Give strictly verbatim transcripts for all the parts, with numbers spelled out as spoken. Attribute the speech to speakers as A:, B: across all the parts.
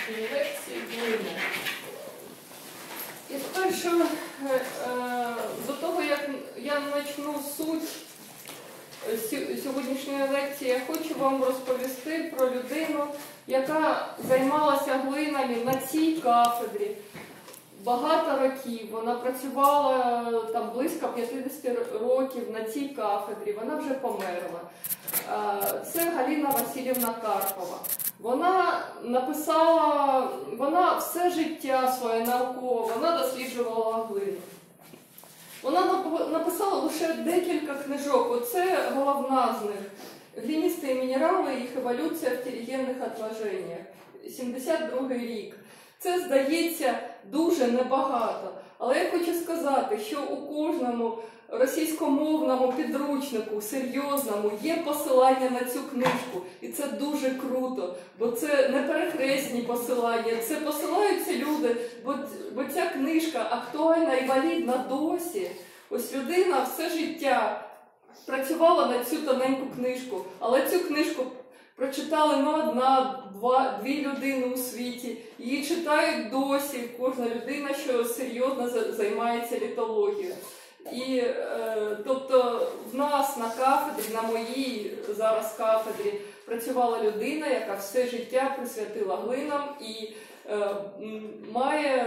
A: сьогоднішньої лекції глина. І спершу до того, як я почну суть сьогоднішньої лекції, я хочу вам розповісти про людину, яка займалася глинами на цій кафедрі багато років. Вона працювала там близько п'ятдесят років на цій кафедрі, вона вже померла. Це Галина Васильівна Карпова. Вона написала, вона все життя своє наукове, вона досліджувала глину. Вона написала лише декілька книжок, оце головна з них. «Глинистые мінерали, їх еволюція в терогенних отложеннях», сімдесят другий рік. Це, здається, дуже небагато. Але я хочу сказати, що у кожному російськомовному підручнику, серйозному, є посилання на цю книжку. І це дуже круто, бо це не перехресні посилання, це посилаються люди, бо, бо ця книжка актуальна і валідна досі. Ось людина все життя працювала на цю тоненьку книжку, але цю книжку прочитали не одна, два, дві людини у світі. Її читають досі кожна людина, що серйозно займається літологією. І, е, тобто, в нас на кафедрі, на моїй зараз кафедрі, працювала людина, яка все життя присвятила глинам і е, має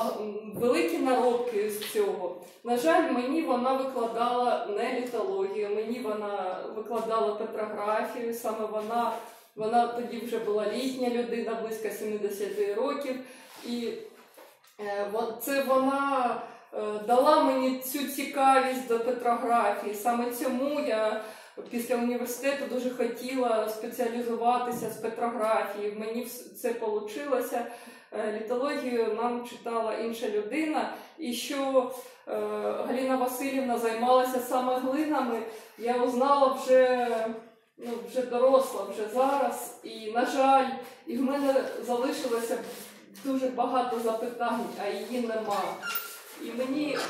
A: великі наробки з цього. На жаль, мені вона викладала не літологію, мені вона викладала петрографію, саме вона, вона тоді вже була літня людина, близько сімдесят років, і е, це вона дала мені цю цікавість до петрографії. Саме цьому я після університету дуже хотіла спеціалізуватися з петрографії. Мені це вийшло. Літологію нам читала інша людина. І що е, Галина Васильівна займалася саме глинами, я узнала вже, ну, вже доросла, вже зараз. І, на жаль, і в мене залишилося дуже багато запитань, а її нема. І мені,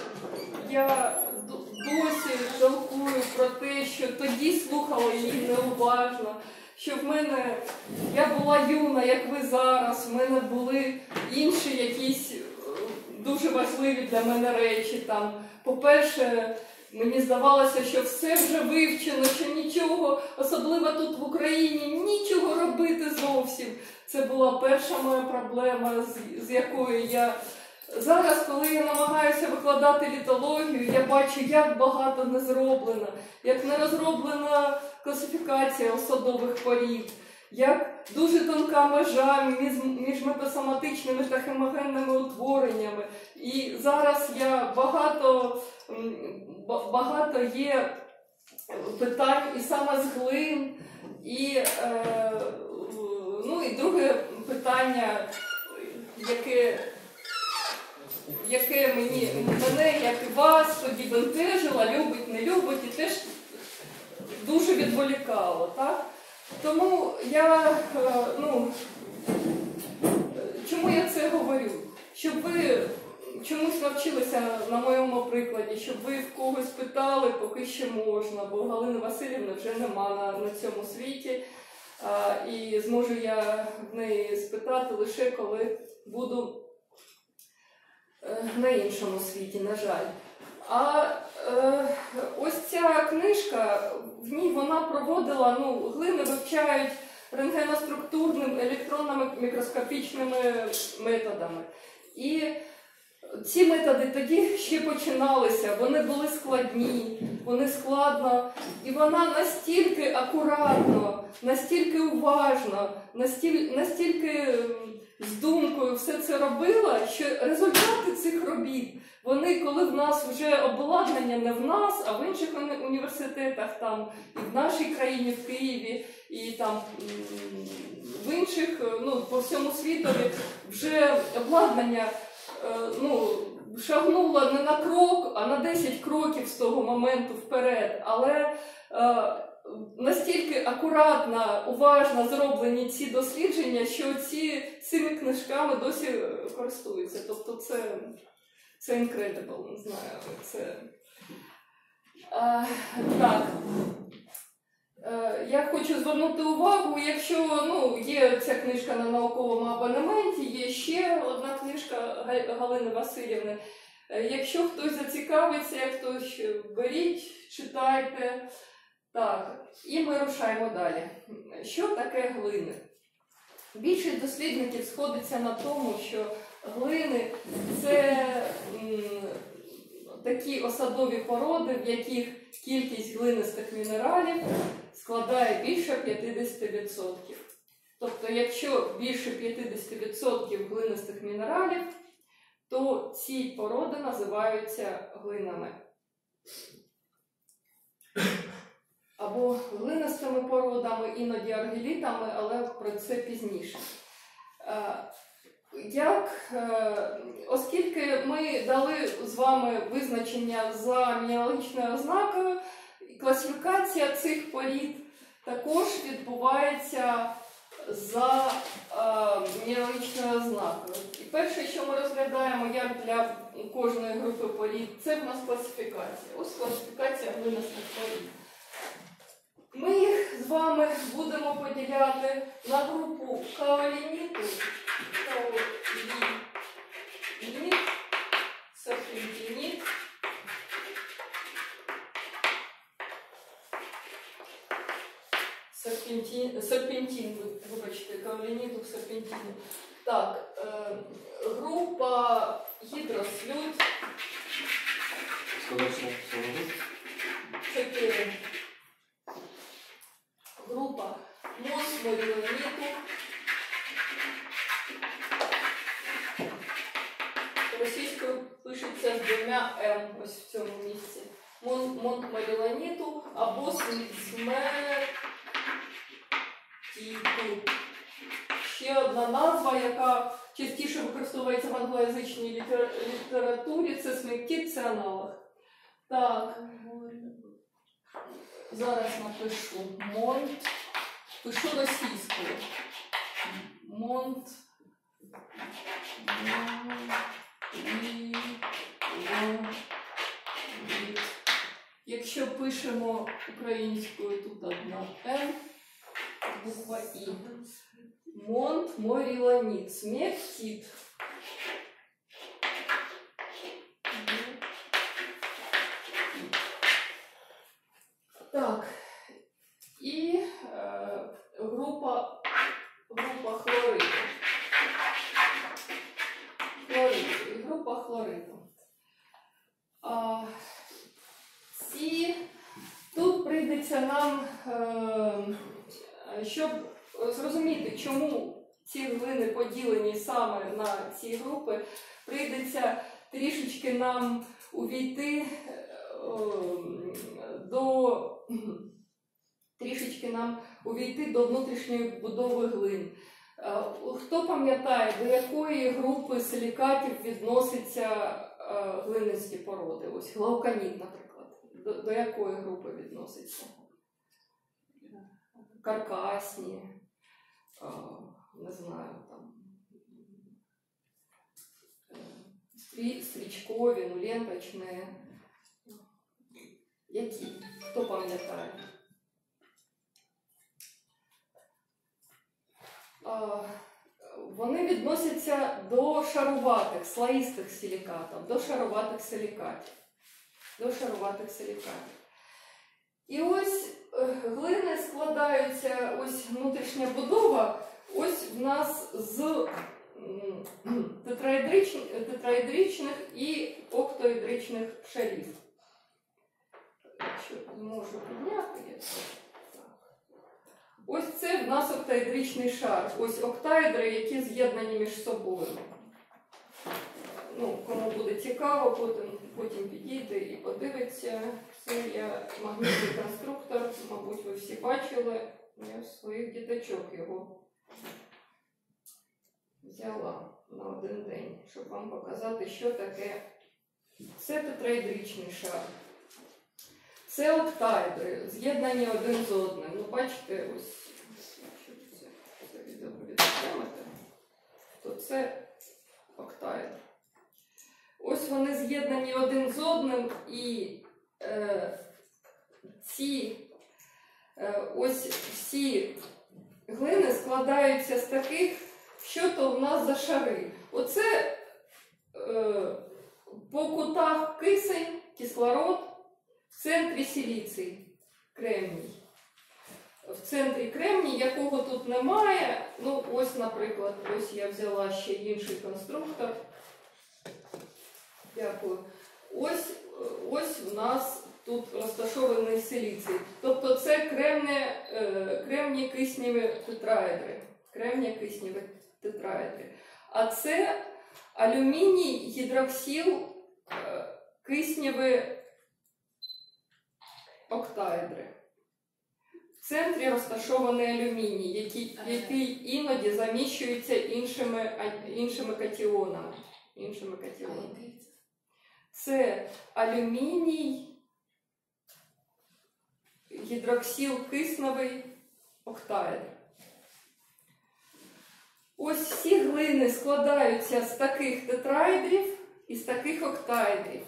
A: я досі жалкую про те, що тоді слухала її неуважно, що в мене, я була юна, як ви зараз, в мене були інші якісь дуже важливі для мене речі. Там, по-перше, мені здавалося, що все вже вивчено, що нічого, особливо тут в Україні, нічого робити зовсім. Це була перша моя проблема, з, з якою я... Зараз, коли я намагаюся викладати літологію, я бачу, як багато не зроблено, як не розроблена класифікація осадових порід, як дуже тонка межа між, між метасоматичними та хемогенними утвореннями. І зараз я багато, багато є питань і саме з глин, і, е, ну, і друге питання, яке... яке мені, мене, як і вас, тоді бентежило, любить, не любить, і теж дуже відволікало, так? Тому я, ну, чому я це говорю? Щоб ви чомусь навчилися на моєму прикладі, щоб ви в когось питали, поки ще можна, бо Галини Васильівни вже нема на, на цьому світі, а, і зможу я в неї спитати лише коли буду на іншому світі, на жаль. А е, ось ця книжка, в ній вона проводила, ну, глини вивчають рентгеноструктурними, електронно-мікроскопічними методами. І ці методи тоді ще починалися, вони були складні, вони складно, і вона настільки акуратно, настільки уважно, настільки, настільки з думкою все це робила, що результати цих робіт, вони, коли в нас вже обладнання не в нас, а в інших університетах, там, і в нашій країні, в Києві, і там в інших, ну, по всьому світові, вже обладнання, ну, шагнуло не на крок, а на десять кроків з того моменту вперед, але настільки акуратно, уважно зроблені ці дослідження, що ці, цими книжками досі користуються. Тобто це, це incredible, не знаю, це... А, так. Я хочу звернути увагу, якщо ну, є ця книжка на науковому абонементі, є ще одна книжка Галини Васильівни. Якщо хтось зацікавиться, хтось беріть, читайте. Так, і ми рушаємо далі. Що таке глини? Більшість дослідників сходиться на тому, що глини – це м, такі осадові породи, в яких кількість глинистих мінералів складає більше п'ятдесят відсотків. Тобто, якщо більше п'ятдесят відсотків глинистих мінералів, то ці породи називаються глинами. Або глинистими породами, іноді аргілітами, але про це пізніше. Як, оскільки ми дали з вами визначення за мінералогічною ознакою, класифікація цих порід також відбувається за е, мінералогічною ознакою. І перше, що ми розглядаємо, як для кожної групи порід, це в нас класифікація. Ось класифікація глинистих порід. Ми їх з вами будемо поділяти на групу каолініту, каолініт, серпентиніт, серпентин, серпентин, вибачте, каолініту, серпентину. Так, е, група гідрослюд. Чотири. Група мосморіоніту. Російською пишеться з двома М, ось в цьому місці. Монтморілоніту або смертіту. Ще одна назва, яка частіше використовується в англоязичній літературі, це смертіт, це аналог. Так. Зараз напишу монт, пишу російською. Монт. Якщо пишемо українською, тут одна М, буква І. Монт, морілоніт, смертіт. Так, і е, група, група хлориту. Хлориту. Група хлориту. А, ці, тут прийдеться нам, е, щоб зрозуміти, чому ці глини поділені саме на ці групи, прийдеться трішечки нам увійти до трішечки нам увійти до внутрішньої будови глин. Хто пам'ятає, до якої групи силікатів відносяться глинисті породи? Ось глауканіт, наприклад. До, до якої групи відноситься? Каркасні, не знаю, там стрічкові, ну, ленточні. Які? Хто пам'ятає? Вони відносяться до шаруватих, слоїстих силікатів, до шаруватих силікатів. До шаруватих силікатів. І ось глини складаються, ось внутрішня будова, ось в нас з тетраедричних і октоедричних шарів. Якщо можу підняти, я ось це в нас октаедричний шар. Ось октаедри, які з'єднані між собою. Ну, кому буде цікаво, потім, потім підійде і подивиться. Це я магнітний конструктор, мабуть, ви всі бачили. Я своїх діточок його взяла на один день, щоб вам показати, що таке. Це тетраедричний шар. Це октаедри, з'єднані один з одним. Ну, бачите, ось, якщо це, це відео відтримати, то це октаедр. Ось вони з'єднані один з одним, і е, ці ось всі глини складаються з таких, що то в нас за шари. Оце е, по кутах кисень, кислород, в центрі силіцій, кремній. В центрі кремній, якого тут немає. Ну, ось, наприклад, ось я взяла ще інший конструктор. Дякую. Ось, ось у нас тут розташований силіцій. Тобто це кремні, кремні кисневі тетраедри. Кремні кисневі тетраедри. А це алюміній гідроксил кисневі октаедри. В центрі розташований алюміній, який, який іноді заміщується іншими, іншими катіонами. Іншими катіонами. Це алюміній гідроксил кисневий октаедр. Ось всі глини складаються з таких тетраедрів і з таких октаедрів.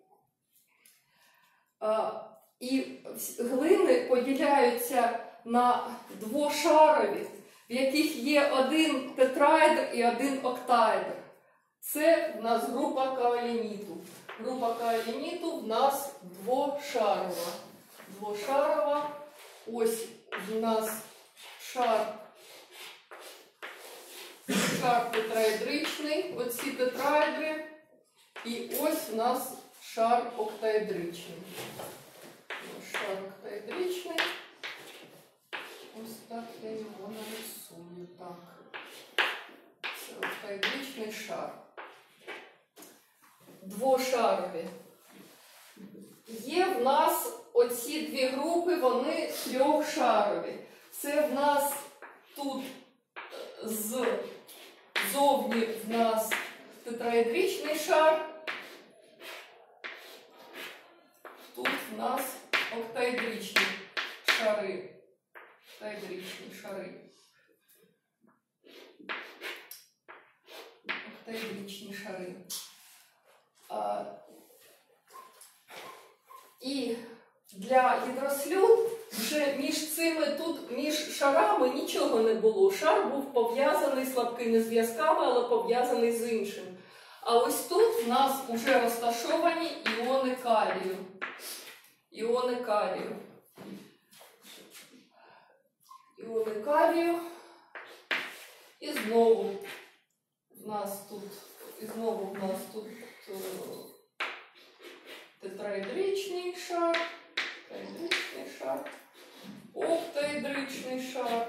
A: І глини поділяються на двошарові, в яких є один тетраедр і один октаедр. Це в нас група каолініту. Група каолініту в нас двошарова. Двошарова. Ось в нас шар, шар тетраедричний, оці тетраедри. І ось в нас шар октаедричний. Шар октаедричний. Ось так я його нарисую. Так. Це октаедричний шар. Двошарові. Є в нас оці дві групи, вони трьохшарові. Це в нас тут ззовні в нас тетраедричний шар. Тут в нас октаедричні шари. Октаедричні шари. Октаедричні шари. А, і для гідрослюд вже між цими тут, між шарами нічого не було. Шар був пов'язаний слабкими зв'язками, але пов'язаний з іншим. А ось тут в нас вже розташовані іони калію. Іони калію. Іони калію. І знову в нас тут, і знову в нас тут тетраедричний шар, тетраедричний шар, октаедричний шар.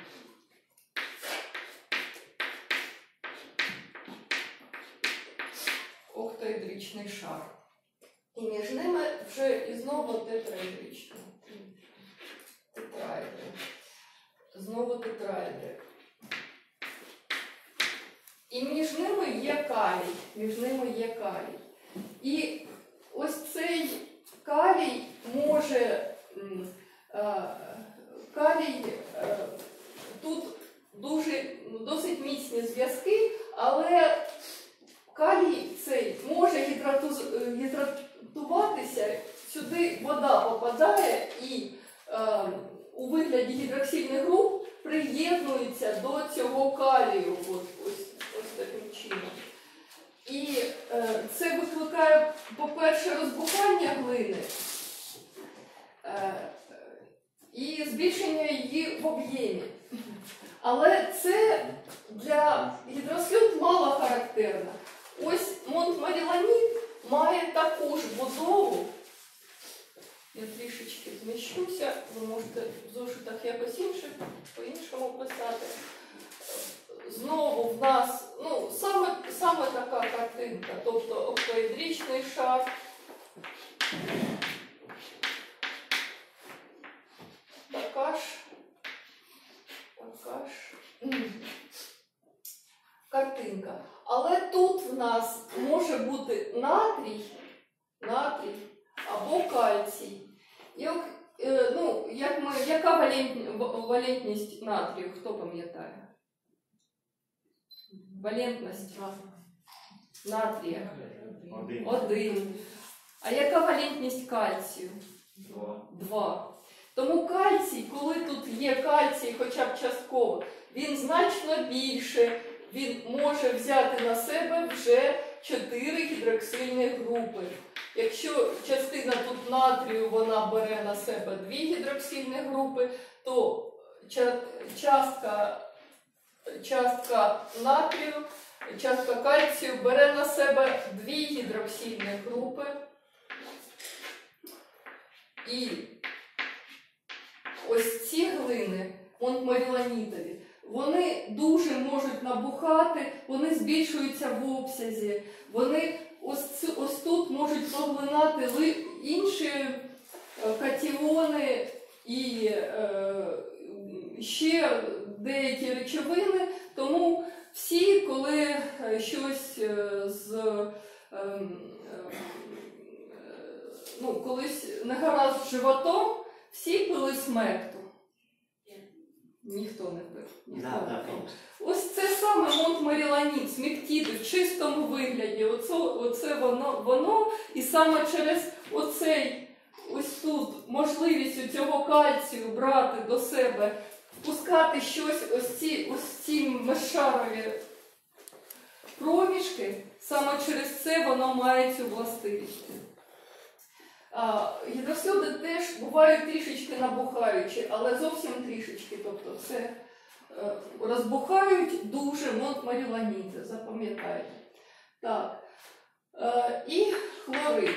A: Октаедричний шар. І між ними вже і знову тетраедричний. Тетраедри. Знову тетраедри. І між ними є калій. Між ними є калій. І ось цей калій може, калій, тут дуже, досить міцні зв'язки, але калій цей може гідратуватися, сюди вода попадає і е, у вигляді гідроксильних груп приєднується до цього калію. От, ось, ось таким чином. І е, це викликає, по-перше, розбухання глини е, і збільшення її в об'ємі. Але це для гідрослюд мало характерно. Ось монтмориланит має таку ж будову. Я трішечки зміщуся, ви можете в зошитах якось інше, по-іншому писати. Знову в нас, ну, саме, саме така картинка, тобто октаедричний шар, така ж, така ж картинка. Але тут в нас може бути натрій, натрій або кальцій. І, ну, як ми, яка валентність натрію, хто пам'ятає? Валентність натрія? Один. Один. А яка валентність кальцію?
B: Два.
A: Два. Тому кальцій, коли тут є кальцій хоча б частково, він значно більше, він може взяти на себе вже чотири гідроксильні групи. Якщо частина тут натрію, вона бере на себе дві гідроксильні групи, то частка, частка натрію, частка кальцію бере на себе дві гідроксильні групи. І ось ці глини, монтморіланітові, вони дуже можуть набухати, вони збільшуються в обсязі, вони ось, ось тут можуть поглинати інші катіони і е, ще деякі речовини. Тому всі, коли щось з е, ну, колись не гаразд з животом, всі пили смекту. Ніхто не пив. Ніхто
B: Да,
A: не
B: да,
A: пив. Ось це саме монтморіланіт, смектіди в чистому вигляді. Оце, оце воно, воно, і саме через оцей, ось тут, можливість у цього кальцію брати до себе, впускати щось, ось ці, ось ці мешарові проміжки, саме через це воно має цю властивість. А, гідросльоди теж бувають трішечки набухаючі, але зовсім трішечки. Тобто це е, розбухають дуже монтморіланіти, запам'ятайте. Так. Е, і хлорид.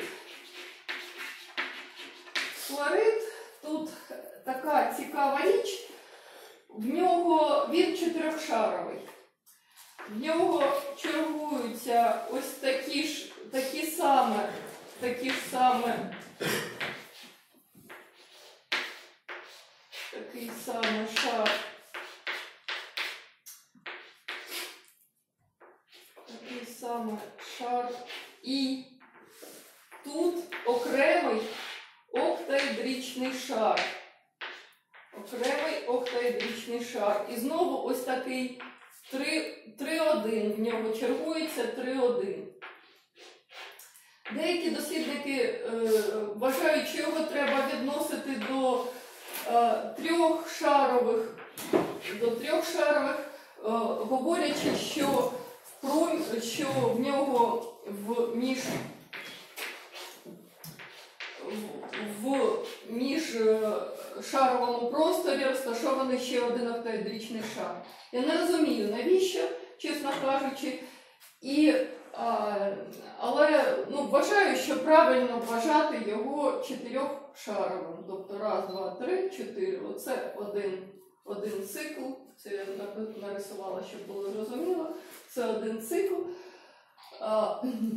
A: Хлорид тут така цікава річ. В нього він чотирьохшаровий. В нього чергуються ось такі ж, такі саме, такі ж саме, такий саме шар, такий саме шар, і тут окремий октаедричний шар. Окремий октаедричний шар. І знову ось такий три один, в нього чергується три один. Деякі дослідники е, вважають, що його треба відносити до е, трьохшарових, до трьохшарових, е, говорячи, що в, пром... що в нього в між в міжшаровому просторі розташований ще один октаедричний шар. Я не розумію, навіщо, чесно кажучи, і, а, але ну, вважаю, що правильно вважати його чотирьохшаровим. Тобто раз, два, три, чотири. Оце один, один цикл. Це я нарисувала, щоб було зрозуміло. Це один цикл. А,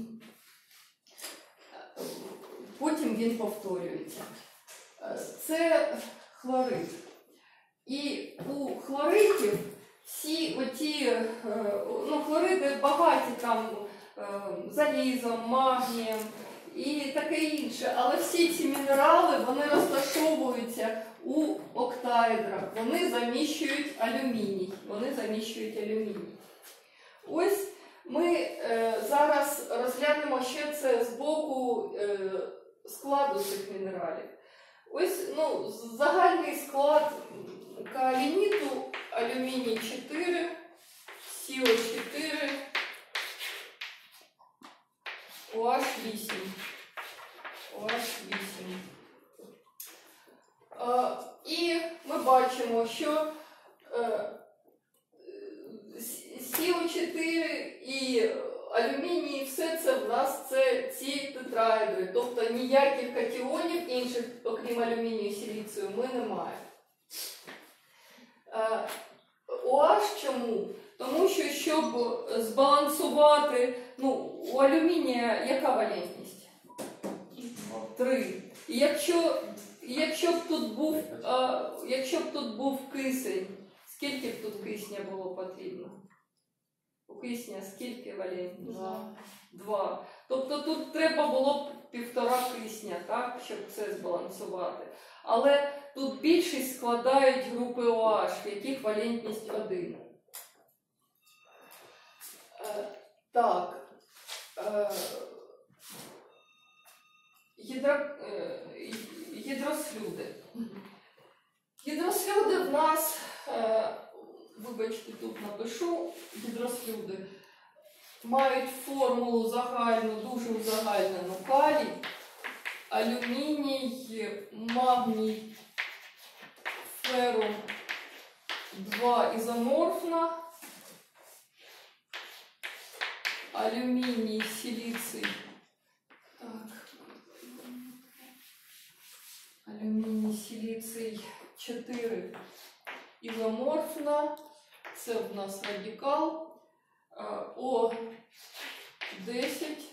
A: потім він повторюється. Це хлорид. І у хлоридів всі оті, ну, хлориди багаті там залізом, магнієм і таке інше, але всі ці мінерали, вони розташовуються у октаедрах, вони заміщують алюміній, вони заміщують алюміній. Ось ми е, зараз розглянемо ще це з боку е, складу цих мінералів. Ось, ну, загальний склад каолініту: алюміній чотири, Сі О чотири, О Аш вісім. О Аш вісім. Е, і ми бачимо, що е, Сі О чотири і алюміній, все це в нас це ці тетраедри. Тобто ніяких катіонів інших, окрім алюмінію і силіцію, ми не маємо. О Аш чому? Тому що, щоб збалансувати, ну, у алюмінія яка валентність? Три. І якщо, якщо б тут був, а, якщо б тут був кисень, скільки б тут кисня було потрібно? У кисня скільки валентність? Два. Два. Тобто тут треба було б півтора кисня, так, щоб це збалансувати. Але тут більшість складають групи О Аш, в яких валентність один. Е, так. Е, гідро, е, гідрослюди. нас, е, вибачте, тут напишу, гідрослюди, мають формулу загальну, дуже узагальнену: калій, алюміній, магній, ферум два ізоморфна, алюміній, силіцій, так, алюміній, силіцій чотири ізоморфна, це в нас радикал, О десять,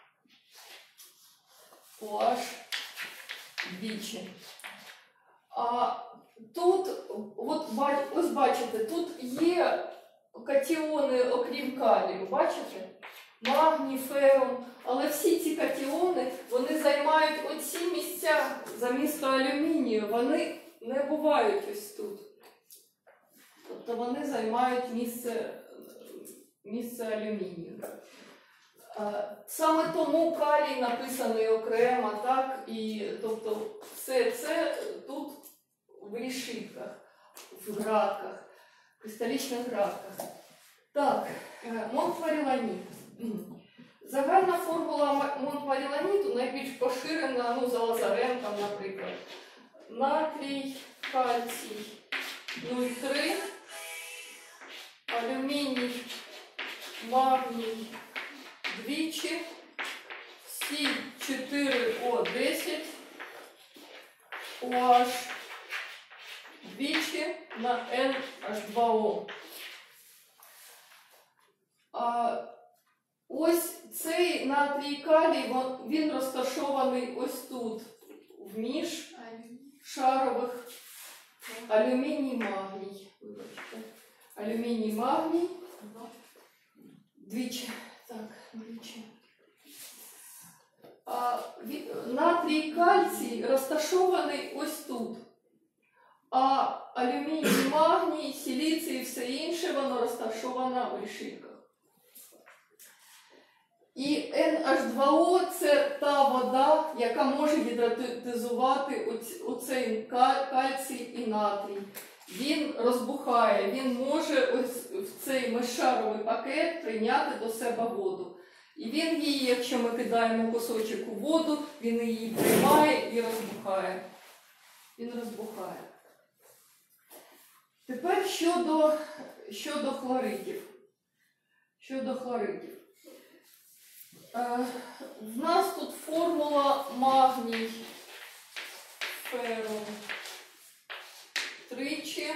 A: OH двічі. А тут, от, ось бачите, тут є катіони, окрім калію, бачите? Магній, ферум, але всі ці катіони, вони займають оці місця замісто алюмінію, вони не бувають ось тут. Тобто вони займають місце, місце алюмінію. Саме тому калій написаний окремо, так, і тобто все це тут в решітках, в градках, в кристалічних градках. Так, монтмариланіт. Загальна формула монтмариланіту найбільш поширена, ну, за Лазаренком, наприклад. Натрій, кальцій нуль цілих три десятих, алюміній, магній двічі, Сі чотири О десять, OH двічі на Ен Аш два О. А ось цей натрій калій, він розташований ось тут, в міжшарових алюміній, магній. Вибачте. Алюміній, магній. Двічі. Так, двічі. А, натрій кальцій розташований ось тут. А алюміній, магній, силіцій і все інше, воно розташовано в решітках. І Ен Аш два О – це та вода, яка може гідратизувати оцей кальцій і натрій. Він розбухає, він може ось в цей мешаровий пакет прийняти до себе воду. І він її, якщо ми кидаємо кусочок у воду, він її приймає і розбухає. Він розбухає. Тепер щодо, щодо хлоридів. Щодо хлоридів. Е, в нас тут формула магній, ферум тричі,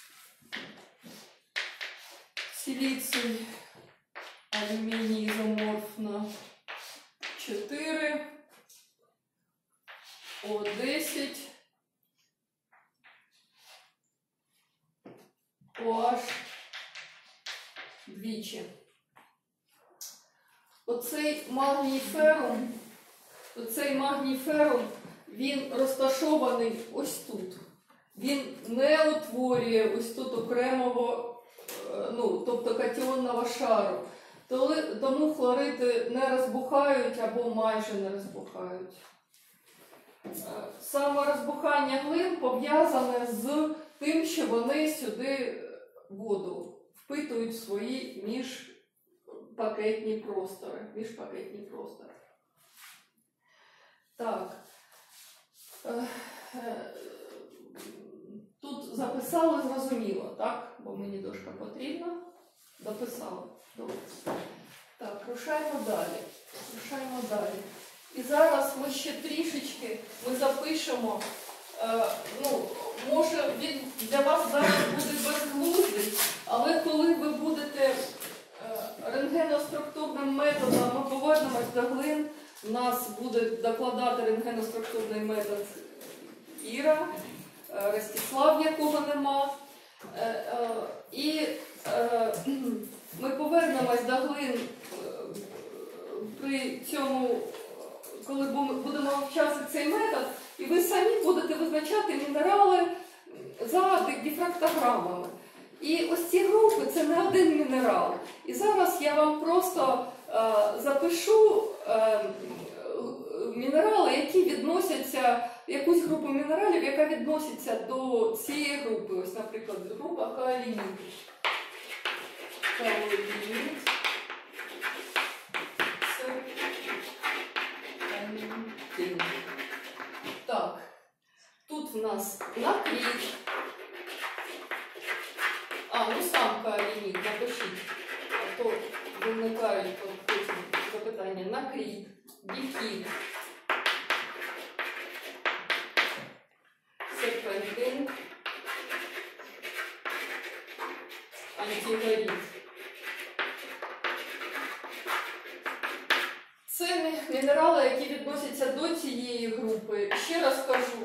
A: силіцій, алюміній ізоморфна чотири, О десять, OH двічі. Оцей магній ферум, оцей магній ферум, він розташований ось тут. Він не утворює ось тут окремого, ну, тобто катіонного шару. Тому хлориди не розбухають або майже не розбухають. Саме розбухання глин пов'язане з тим, що вони сюди воду впитують в свої міжпакетні простори. Міжпакетні простори. Так. Тут записали, зрозуміло, так? Бо мені дошка потрібна. Дописали. Добре. Так, рушаємо далі. Рушаємо далі. І зараз ми ще трішечки ми запишемо, е, ну, може він для вас зараз буде безглуздий, але коли ви будете е, рентгеноструктурним методом, ми повернемось до глин, у нас буде докладати рентгеноструктурний метод Іра, е, Ростислав, якого нема. Е, е, і е, ми повернемось до глин е, при цьому, коли будемо вивчати цей метод, і ви самі будете визначати мінерали за дифрактограмами. І ось ці групи – це не один мінерал. І зараз я вам просто е, запишу е, мінерали, які відносяться, якусь групу мінералів, яка відноситься до цієї групи. Ось, наприклад, група каолінів. Каолінів. Так, тут в нас накрит. А, ну сам каолінід, напишіть. А то виникають потім запитання. Накрит, бікіт, серпентин, антигорит. Це мінерали, які відносяться до цієї групи. Ще раз кажу,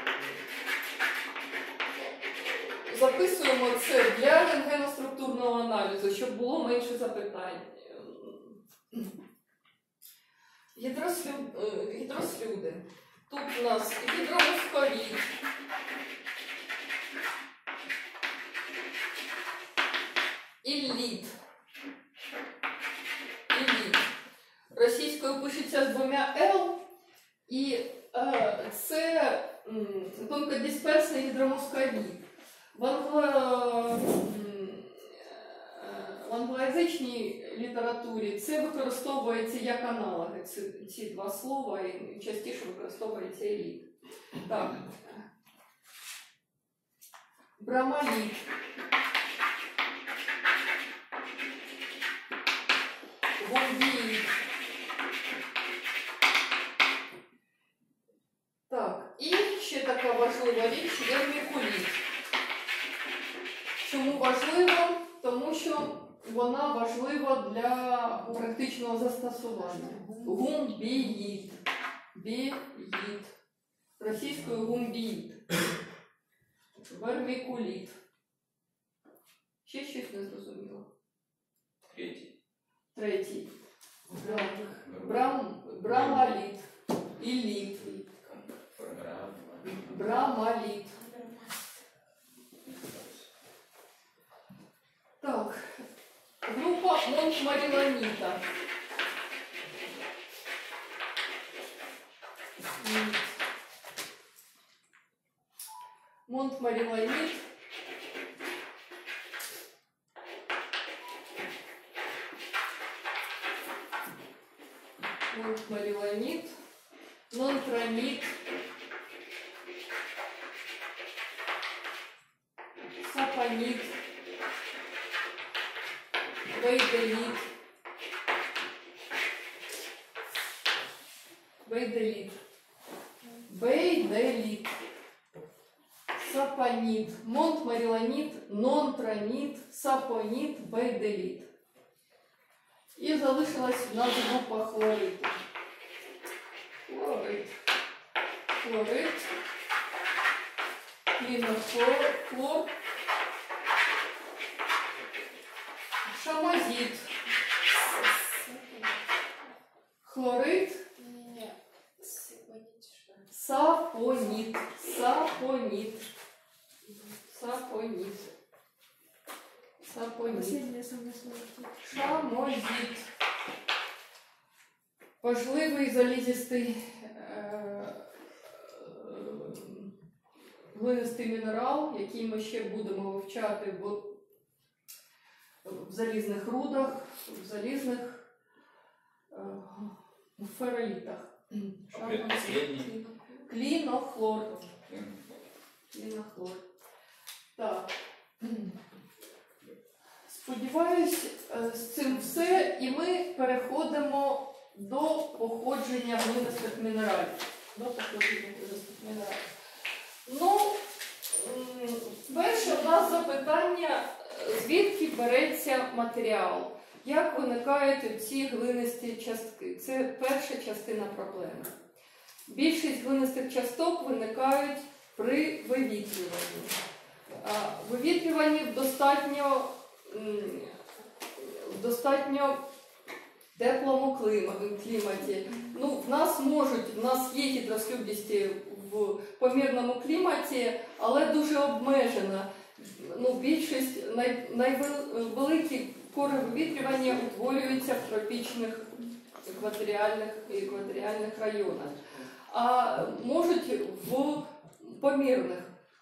A: записуємо це для рентгеноструктурного аналізу, щоб було менше запитань. Гідрослю... Гідрослюди. Тут у нас гідромускорід, ілліт. Ілліт. Російською пишеться з двома «л», і е, це тонкодисперсний гідромускорід. В, англо... в англоязичній літературі це використовується як аналоги, ці, ці два слова, і частіше використовується ілліт. Так. Бромоліт. Гумбіїд. Так, і ще така важлива річ – вермікуліт. Чому важливо? Тому що вона важлива для практичного застосування. Гумбіїд. Біїд. Російською гумбіїд. Вермікуліт. Ще щось не зрозуміло.
B: Третій.
A: Третій. Брам, брамоліт. Ілліт. Брамоліт. Так. Група монтмарилонита. Монтмарилонит. Монтмарилонит. Нонтромит. Сапонит. Бейделит. Бейделит. Бейделит. Сапонит. Монтмарилонит, нонтромит, сапонит, бейделит. І залишилась у нас група хлориту. Хлорит. Хлорит. Клінофлор. Хлор. Шамазит. Хлорид. Сапонит. Сапонит. Сапонит. Сапонит. Шамозит. Важливий залізистий е, глинистий мінерал, який ми ще будемо вивчати в, в залізних рудах, в залізних е, в феролітах. Клінофлор. Клінофлор. Так. Сподіваюсь, з цим все, і ми переходимо до походження глинистих мінералів. До походження глинистих мінералів. Ну, перше у нас запитання, звідки береться матеріал? Як виникають ці глинисті частки? Це перша частина проблеми. Більшість глинистих часток виникають при вивітрюванні. Вивітрюванні в достатньо, в достатньо теплому кліматі. Ну, в нас можуть, в нас є гідрослюдісті в помірному кліматі, але дуже обмежена. Ну, більшість, най, найвеликі кори вивітрювання утворюються в тропічних екваторіальних, екваторіальних районах, а можуть в помірних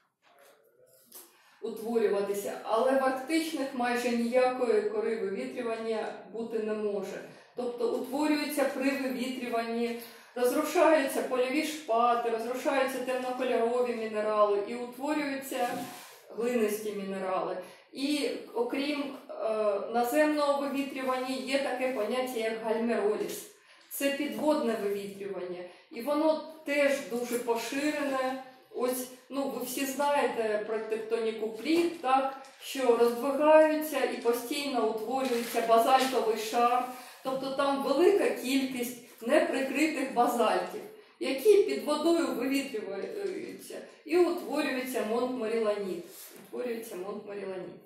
A: утворюватися, але в арктичних майже ніякої кори вивітрювання бути не може. Тобто утворюються при вивітрюванні, розрушаються польові шпати, розрушаються темнокольорові мінерали і утворюються глинисті мінерали. І окрім е, наземного вивітрювання є таке поняття, як гальмероліз. Це підводне вивітрювання. І воно теж дуже поширене. Ось, ну, ви всі знаєте про тектоніку плит, так, що роздвигаються і постійно утворюється базальтовий шар. Тобто там велика кількість неприкритих базальтів, які під водою вивітрюються і утворюється Монтморілоніт. Утворюється Монтморілоніт.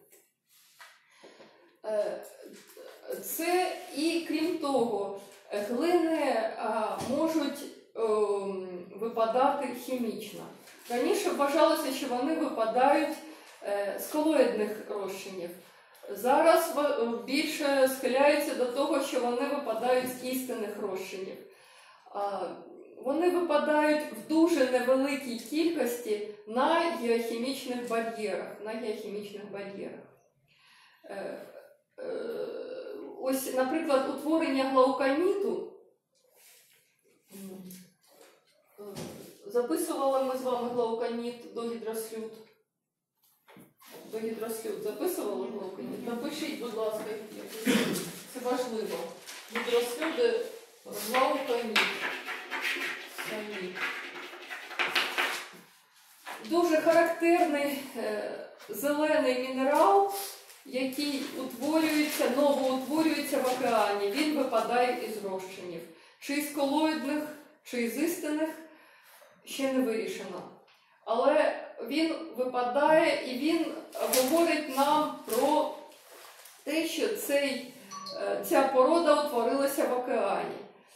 A: Це і крім того, глини можуть випадати хімічно. Раніше вважалося, що вони випадають з колоїдних розчинів. Зараз більше схиляються до того, що вони випадають з істинних розчинів. Вони випадають в дуже невеликій кількості на геохімічних бар'єрах. На геохімічних бар'єрах. Ось, наприклад, утворення глауконіту. Записували ми з вами глауконіт до гідрослюд. До гідрослюд записували глауконіт? Напишіть, будь ласка, це важливо. Гідрослюди, глауконіт. Самі. Дуже характерний е, зелений мінерал, який утворюється, новоутворюється в океані. Він випадає із розчинів. Чи з колоїдних, чи з істинних, ще не вирішено. Але він випадає і він говорить нам про те, що цей, ця порода утворилася в океані.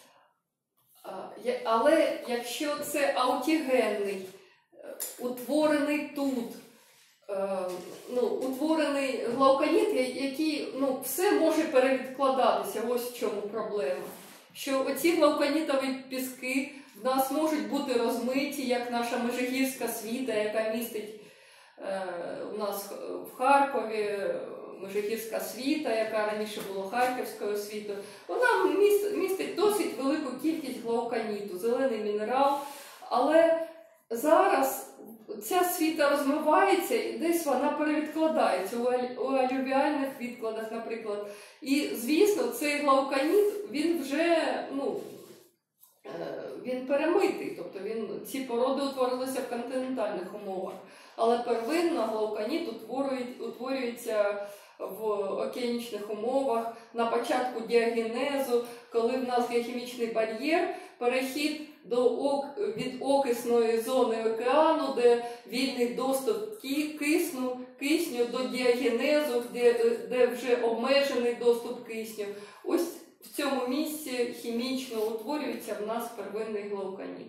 A: Але якщо це аутігенний, утворений тут, ну, утворений глауконіт, який, ну, все може перевідкладатися, ось в чому проблема. Що оці глауконітові піски в нас можуть бути розмиті, як наша Межигірська світа, яка містить е, у нас в Харкові, Межигірська світа, яка раніше була Харківською світою. Вона містить досить велику кількість глауконіту, зелений мінерал, але зараз ця світа розмивається і десь вона перевідкладається у алювіальних відкладах, наприклад. І, звісно, цей глауконіт, він вже, ну, він перемитий, тобто він, ці породи утворилися в континентальних умовах. Але первинно глауконіт утворюється в океанічних умовах, на початку діагенезу, коли в нас геохімічний бар'єр, перехід до ок, від окисної зони океану, де вільний доступ кисню, кисню до діагенезу, де, де вже обмежений доступ кисню. Ось в цьому місці хімічно утворюється в нас первинний глауконіт.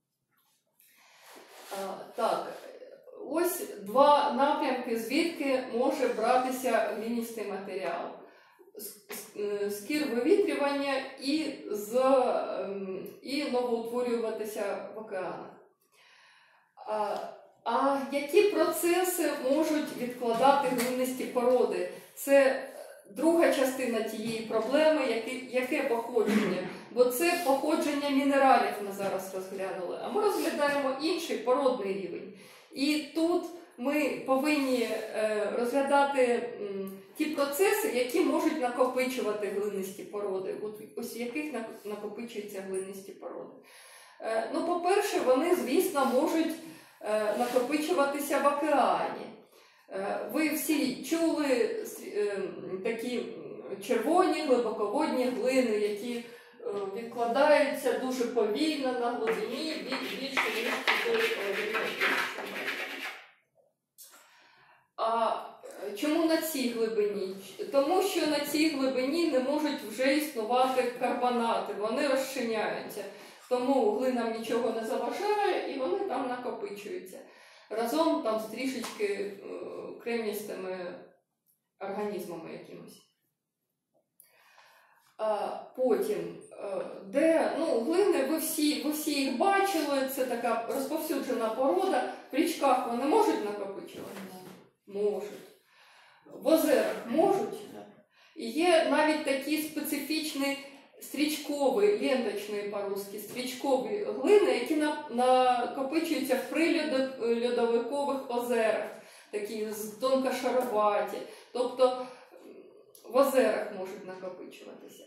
A: Так, ось два напрямки, звідки може братися глиністий матеріал. З кір вивітрювання і, з, і новоутворюватися в океанах. А, а які процеси можуть відкладати глинисті породи? Це друга частина тієї проблеми, яке, яке походження. Бо це походження мінералів ми зараз розглянули. А ми розглядаємо інший породний рівень. І тут ми повинні е, розглядати м, ті процеси, які можуть накопичувати глинисті породи. От, ось яких накопичуються глинисті породи. Е, ну, по-перше, вони, звісно, можуть е, накопичуватися в океані. Е, ви всі чули е, такі червоні глибоководні глини, які е, відкладаються дуже повільно на глибині, більше ніж півтори А чому на цій глибині? Тому що на цій глибині не можуть вже існувати карбонати, вони розчиняються. Тому глинам нічого не заважає і вони там накопичуються. Разом там з трішечки кремністими організмами якимось. А потім, де, ну, глини, ви всі, ви всі їх бачили, це така розповсюджена порода. В річках вони можуть накопичуватися? Можуть. В озерах можуть? І є навіть такі специфічні стрічкові, ленточні по-русски, стрічкові глини, які накопичуються в прильодовикових озерах, такі тонкошароваті. Тобто в озерах можуть накопичуватися.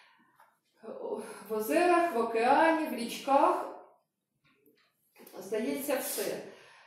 A: В озерах, в океані, в річках, здається, все.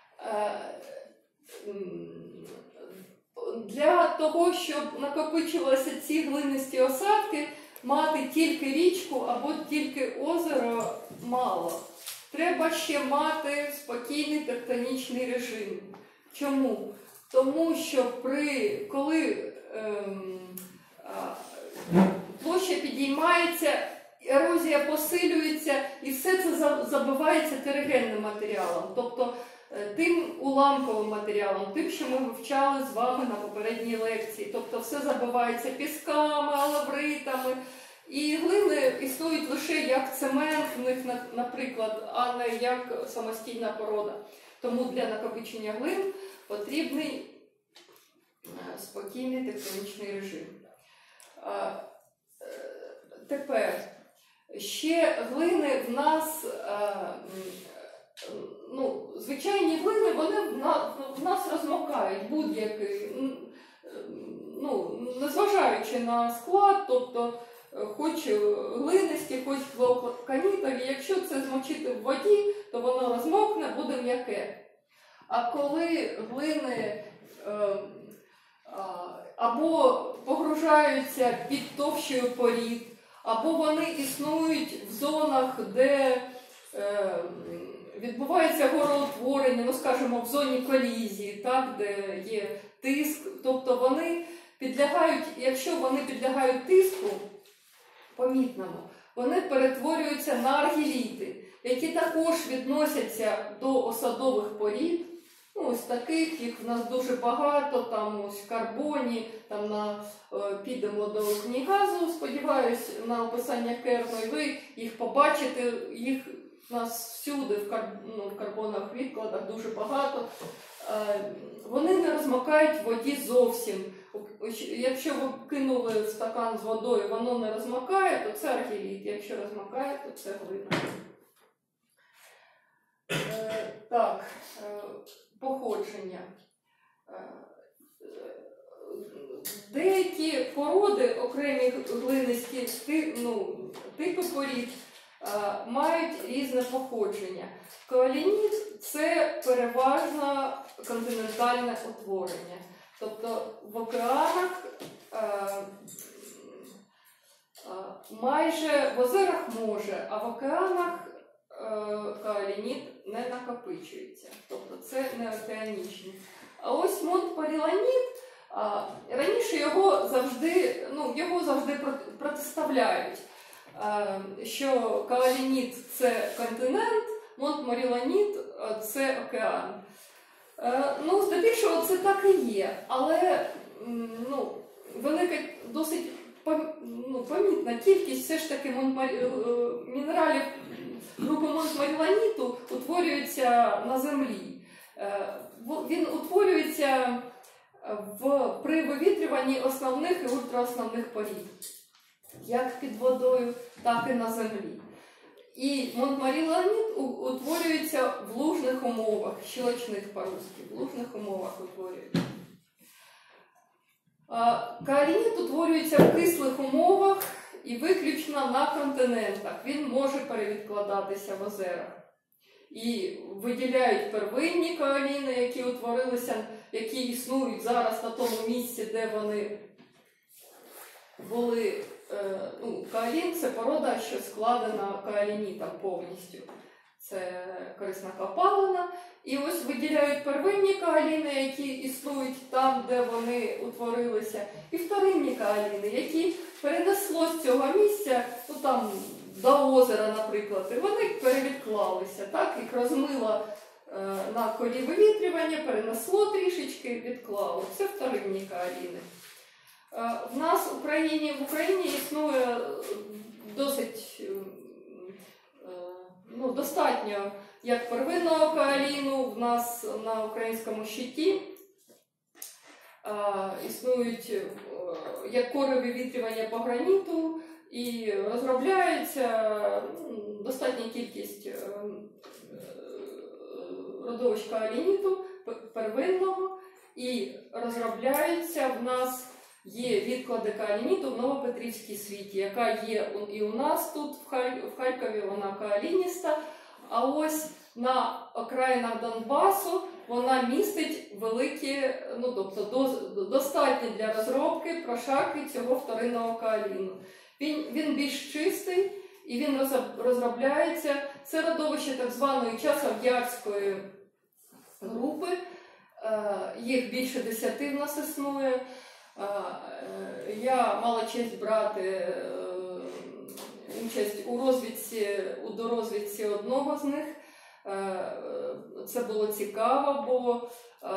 A: Для того, щоб накопичувалися ці глинисті осадки, мати тільки річку або тільки озеро мало. Треба ще мати спокійний тектонічний режим. Чому? Тому що при, коли ем, а, площа підіймається, ерозія посилюється і все це забивається терогенним матеріалом, тобто тим уламковим матеріалом, тим, що ми вивчали з вами на попередній лекції. Тобто все забивається пісками, алавритами. І глини існують лише як цемент в них, наприклад, а не як самостійна порода. Тому для накопичення глин потрібний спокійний тектонічний режим. Тепер, ще глини в нас, ну, звичайні глини, вони в нас розмокають будь-який, ну, незважаючи на склад, тобто хоч глинисті, хоч вулканітові, якщо це змочити в воді, то воно розмокне, буде м'яке. А коли глини е, або погружаються під товщою порід, або вони існують в зонах, де е, відбувається гороутворення, ну, скажімо, в зоні колізії, так, де є тиск, тобто вони підлягають, якщо вони підлягають тиску помітному, вони перетворюються на аргіліти, які також відносяться до осадових порід. Ну, ось таких, їх в нас дуже багато, там ось в карбоні, там на, е, підемо до книгазу, сподіваюсь, на описання керну, і ви їх побачите, їх у нас всюди в, кар, ну, в карбонових відкладах дуже багато. Е, вони не розмокають в воді зовсім. Якщо ви кинули стакан з водою, воно не розмокає, то це аргіліт. Якщо розмокає, то це глина. Е, так, е, походження. Е, деякі породи, окремі глинисті ну, типи порід, е, мають різне походження. Каолініт – це переважно континентальне утворення. Тобто в океанах е, е, майже в озерах може, а в океанах е, каолініт не накопичується. Тобто це не океанічний. А ось монтморіланіт, е, раніше його завжди, ну, його завжди протиставляють, е, що каолініт – це континент, монтморіланіт – це океан. Ну, здебільшого це так і є, але ну, велика, досить ну, помітна кількість все ж таки мінералів групи монтморіланіту утворюється на землі. Він утворюється в, при вивітрюванні основних і ультраосновних порід, як під водою, так і на землі. І монтморіланіт утворюється в лужних умовах, щелочних по-русски, в лужних умовах утворюється. Каолініт утворюється в кислих умовах і виключно на континентах. Він може перевідкладатися в озерах. І виділяють первинні каоліни, які утворилися, які існують зараз на тому місці, де вони були. Ну, каолін – це порода, що складена каолінітом повністю. Це корисна копалина. І ось виділяють первинні каоліни, які існують там, де вони утворилися, і вторинні каоліни, які перенесло з цього місця, ну там, до озера, наприклад, і вони перевідклалися, так, їх розмило е, на колі вивітрювання, перенесло трішечки, відклало. Це вторинні каоліни. В нас в Україні, в Україні існує досить як первинного каоліну. В нас на українському щиті а, існують як кори вивітрювання по граніту, і розробляється достатня кількість родовищ каолініту первинного, і розробляється в нас, є відклади каолініту в Новопетрівській світі, яка є і у нас тут, в Харкові, вона каолініста, а ось на окраїнах Донбасу вона містить великі, ну тобто до, достатні для розробки прошарки цього вторинного каоліну. Він, він більш чистий і він розробляється. Це родовище так званої часов'ярської групи. Їх більше десяти в нас існує. Я мала честь брати участь у розвідці, у дорозвідці одного з них. Це було цікаво, бо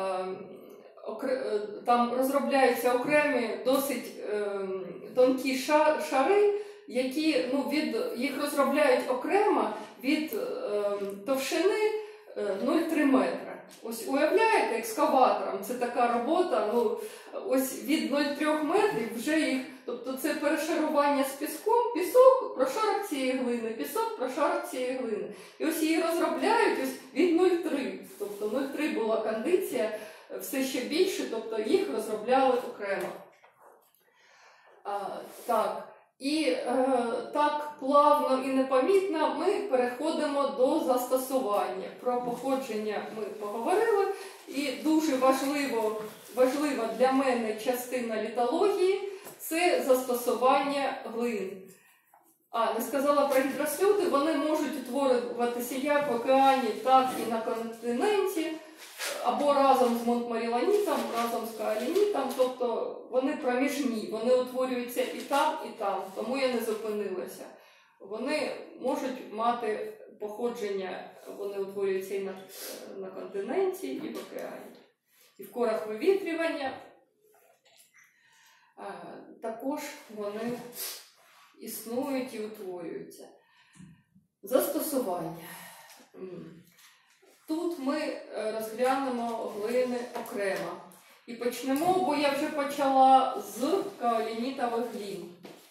A: там розробляються окремі досить тонкі шари, які, ну, від, їх розробляють окремо від товщини нуль цілих три метра. Ось уявляєте, екскаватором, це така робота, ну, ось від нуль цілих три метрів вже їх, тобто це перешарування з піском, пісок, прошарок цієї глини, пісок, прошарок цієї глини. І ось її розробляють ось від нуль цілих три, тобто нуль цілих три була кондиція, все ще більше, тобто їх розробляли окремо. А, так. І е, так плавно і непомітно ми переходимо до застосування. Про походження ми поговорили. І дуже важливо, важлива для мене частина літології – це застосування глин. А, не сказала про гідрослюди. Вони можуть утворюватися як в океані, так і на континенті, або разом з монтморілонітом, разом з каолінітом, тобто вони проміжні, вони утворюються і там, і там, тому я не зупинилася. Вони можуть мати походження, вони утворюються і на, на континенті, і в океані. І в корах вивітрювання а, також вони існують і утворюються. Застосування. Тут ми розглянемо глини окремо. І почнемо, бо я вже почала з каолінітових глин.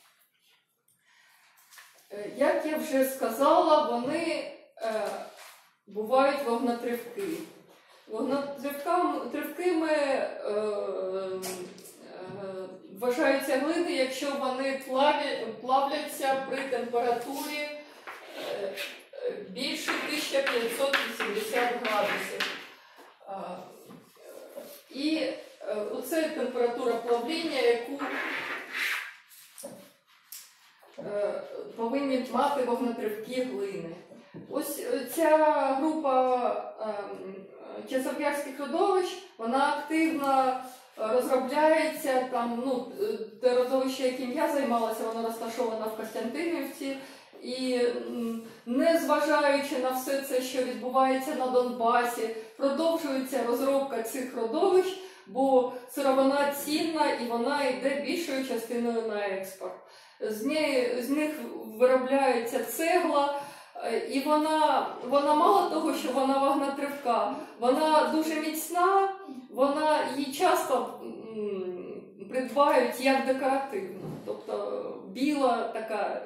A: Як я вже сказала, вони е, бувають вогнетривкі. Вогнетривкими е, е, вважаються глини, якщо вони плаві, плавляться при температурі е, більше тисяча п'ятсот вісімдесят градусів. І оце температура плавління, яку повинні мати вогнетривкі глини. Ось ця група часов'ярських родовищ, вона активно розробляється. Там, ну, те родовище, яким я займалася, воно розташоване в Костянтинівці. І незважаючи на все це, що відбувається на Донбасі, продовжується розробка цих родовищ, бо сировина цінна і вона йде більшою частиною на експорт. З, неї, з них виробляється цегла, і вона, вона мало того, що вона вогнетривка, вона дуже міцна, вона її часто м, придбають як декоративну. Тобто біла така,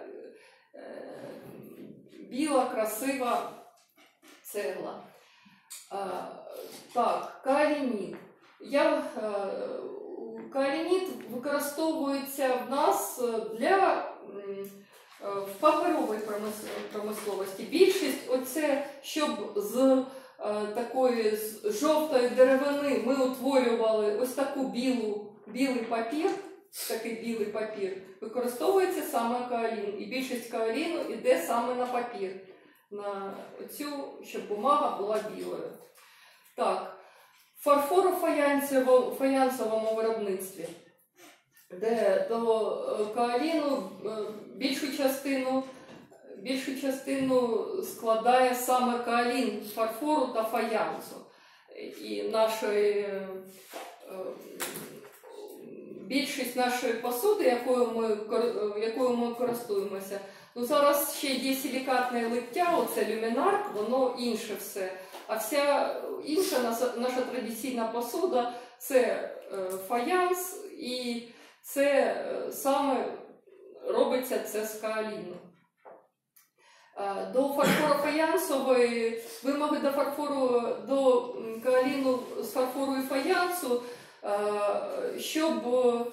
A: біла, красива цегла. А, так, каолініт. Я, каолініт використовується в нас для в паперовій промисловості. Більшість оце, щоб з такої з жовтої деревини ми утворювали ось таку білу, білий папір, такий білий папір, використовується саме каолін. І більшість каоліну йде саме на папір, на цю, щоб бумага була білою. Так, в фарфоро-фаянсовому виробництві, де до каоліну більшу частину, більшу частину складає саме каолін фарфору та фаянсу. І нашої більшість нашої посуди, якою ми, якою ми користуємося, ну зараз ще є силікатне лиття, оце люмінарк, воно інше все. А вся інша наша, наша традиційна посуда – це е, фаянс, і це е, саме робиться це з каоліну. Е, до фарфорофаянсової, вимоги до фарфору, до каоліну з фарфору і фаянсу, е, щоб е,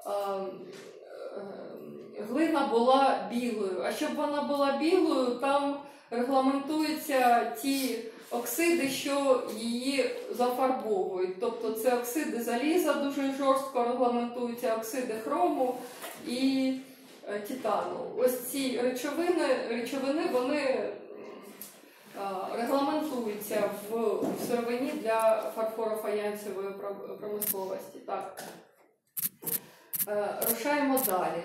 A: глина була білою. А щоб вона була білою, там регламентуються ті оксиди, що її зафарбовують. Тобто це оксиди заліза дуже жорстко регламентуються, оксиди хрому і е, титану. Ось ці речовини, речовини вони е, регламентуються в, в сировині для фарфорофаянсової промисловості. Так. Е, рушаємо далі.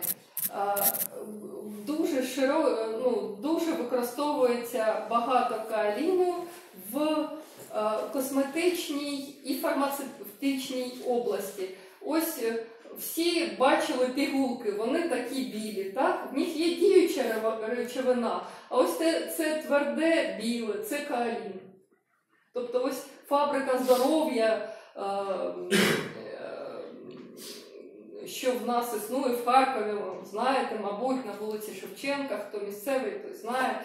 A: Дуже широко, ну, дуже використовується багато каоліну в е, косметичній і фармацевтичній області. Ось е, всі бачили пігулки, вони такі білі, так? В них є діюча речовина, а ось це, це тверде біле, це каолін. Тобто ось фабрика здоров'я, е, що в нас існує в Харкові, знаєте, мабуть, на вулиці Шевченка, хто місцевий, той знає.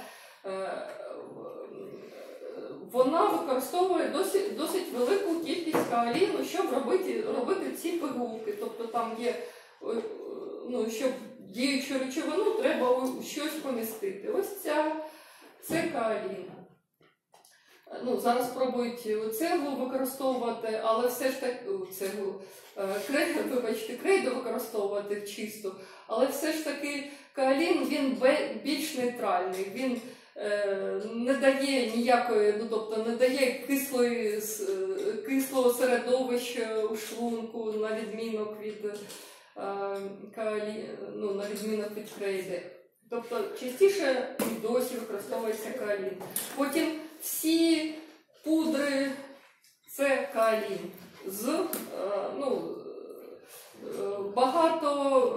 A: Вона використовує досить, досить велику кількість каоліну, щоб робити, робити ці пігулки. Тобто там є, ну, щоб діючу речовину, треба щось помістити. Ось ця, це каолін. Ну, зараз пробують цеглу використовувати, але все ж таки, цеглу, крейду, вибачте, крейду використовувати чисту, але все ж таки каолін, він більш нейтральний, він е, не дає ніякої, ну, тобто не дає кислої, кислого середовища у шлунку, на відмінок від е, каолі, ну, на відмінок від крейди. Тобто частіше досі використовується каолін. Потім всі пудри – це каолін. З, ну, багато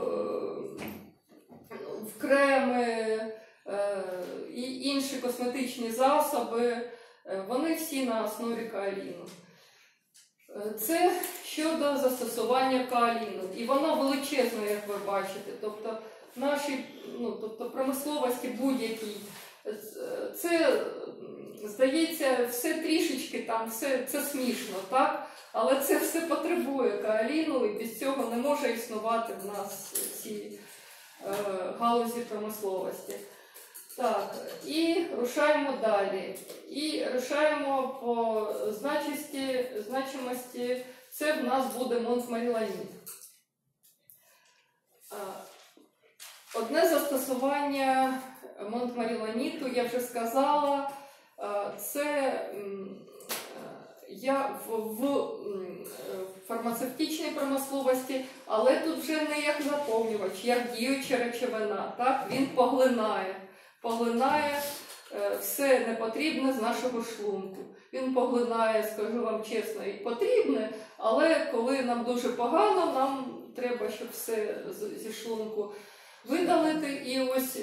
A: в креми і інші косметичні засоби, вони всі на основі каоліну. Це щодо застосування каоліну. І воно величезне, як ви бачите. Тобто наші, ну, тобто промисловості будь-якій. Це, здається, все трішечки там, все, це смішно, так? Але це все потребує каоліну, і без цього не може існувати в нас ці е, галузі промисловості. Так, і рушаємо далі. І рушаємо по значимості, значимості, це в нас буде монтмарилонит. Одне застосування монтмарилоніту, я вже сказала, це я в, в фармацевтичній промисловості, але тут вже не як заповнювач, як діюча речовина. Так? Він поглинає, поглинає все непотрібне з нашого шлунку. Він поглинає, скажу вам чесно, і потрібне, але коли нам дуже погано, нам треба, щоб все зі шлунку видалити. І ось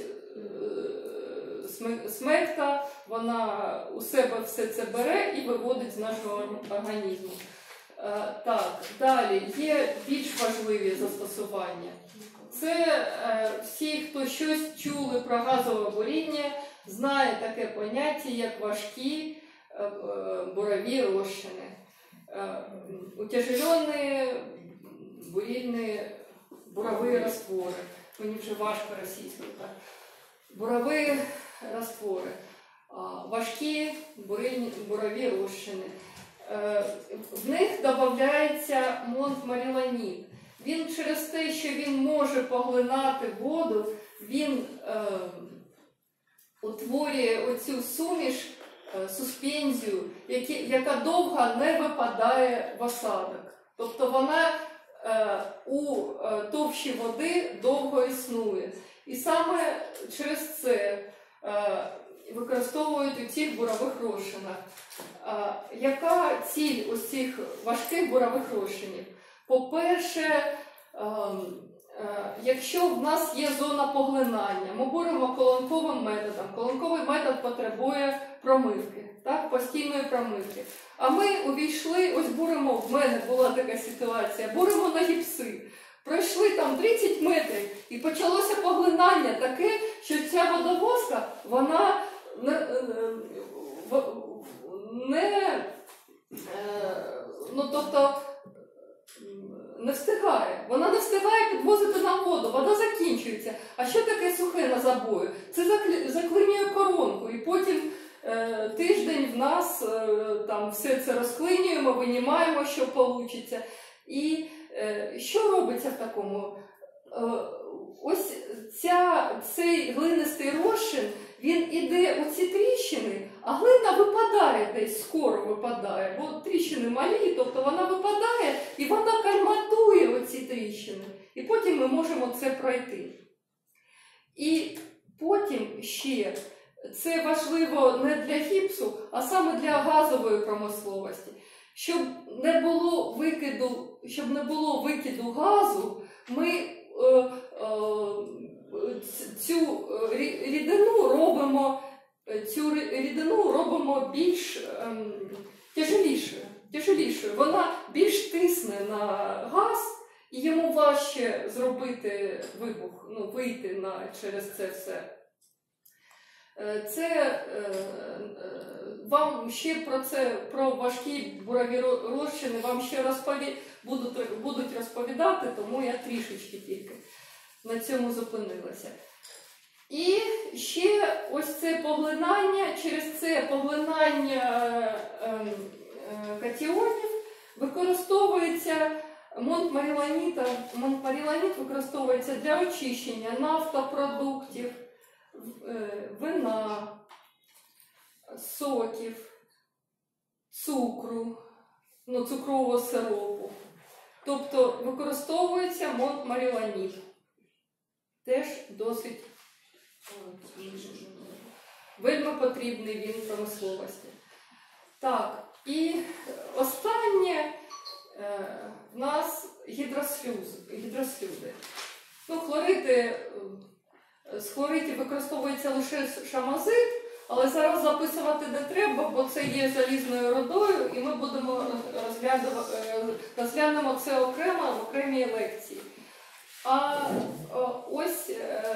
A: смекта, вона у себе все це бере і виводить з нашого організму. Так, далі є більш важливі застосування. Це всі, хто щось чули про газове буріння, знає таке поняття, як важкі бурові розчини. Утяжелені бурильні бурові раствори. Мені вже важко російською. Бурові раствори. Важкі бурові розчини. В них додається монтмарилонит. Він через те, що він може поглинати воду, він е, утворює оцю суміш, е, суспензію, які, яка довго не випадає в осадок. Тобто вона е, у е, товщі води довго існує. І саме через це е, використовують у цих бурових розчинах. Е, яка ціль ось цих важких бурових розчинів? По-перше, якщо в нас є зона поглинання, ми буримо колонковим методом. Колонковий метод потребує промивки, так, постійної промивки. А ми увійшли, ось буримо, в мене була така ситуація, буримо на гіпси. Пройшли там тридцять метрів і почалося поглинання таке, що ця водовозка, вона не, не, ну, тобто, не встигає. Вона не встигає підвозити нам воду, вода закінчується. А що таке сухе на забою? Це заклинює коронку. І потім е, тиждень в нас е, там все це розклинюємо, винімаємо, що вийде. І е, що робиться в такому? Е, ось ця, цей глинистий розчин, він іде у ці тріщини, а глина випадає десь, скоро випадає, бо тріщини малі, тобто вона випадає і вона кальматує оці тріщини. І потім ми можемо це пройти. І потім ще, це важливо не для гіпсу, а саме для газової промисловості. Щоб не було викиду, щоб не було викиду газу, ми е, е, цю рідину робимо, цю рідину робимо більш ем, тяжелішою, тяжелішою. Вона більш тисне на газ, і йому важче зробити вибух, ну, вийти на, через це все. Це е, вам ще про це, про важкі бурові розчини вам ще розпові, будуть, будуть розповідати, тому я трішечки тільки на цьому зупинилася. І ще ось це поглинання, через це поглинання е, е, катіонів використовується монтмариланіт, монтмариланіт використовується для очищення нафтопродуктів, вина, соків, цукру, ну, цукрового сиропу. Тобто використовується монтмариланіт. Теж досить вельми потрібний він в промисловості. Так, і останнє в нас гідрослюди. Ну, хлорити, з хлоритів використовується лише шамазит, але зараз записувати не треба, бо це є залізною рудою, і ми будемо розглянемо це окремо в окремій лекції. А ось